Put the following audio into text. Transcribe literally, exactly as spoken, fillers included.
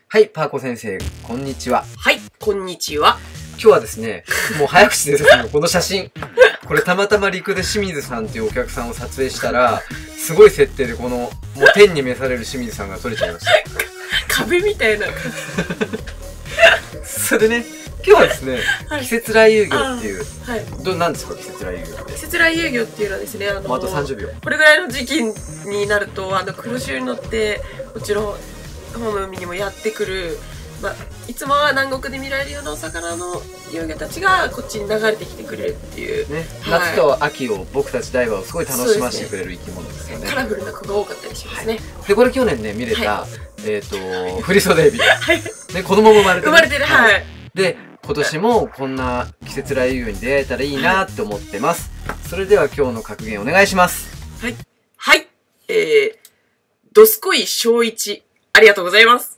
はい、パーコ先生、こんにちは。 はい、こんにちは。 今日はですね、もう早口でですね、この写真。これたまたま陸で清水さんっていうお客さんを撮影したら、すごい設定でこの、もう天に召される清水さんが撮れちゃいました。 壁みたいな。 それでね、今日はですね、はい、季節来遊魚っていう、 はい、 ど何ですか季節来遊魚って。 季節来遊魚っていうのはですね、あのー、 もうあとさんじゅうびょう。 これぐらいの時期になると、あの黒潮に乗ってこっちの方の海にもやってくる、まあ、いつもは南国で見られるようなお魚の遊魚たちがこっちに流れてきてくれるっていうね、 はい、夏と秋を僕たちダイバーをすごい楽しませてくれる生き物ですよね。 カラフルな子が多かったりしますね。はい、 でこれ去年ね見れた、はい、えっと振袖エビ、 はい、 ね、子供も生まれてる、 生まれてる、はい、 で今年もこんな季節来遊魚に出会えたらいいなって思ってます。はい、それでは今日の格言お願いします。 はいはい、えー、どすこい小一ありがとうございます。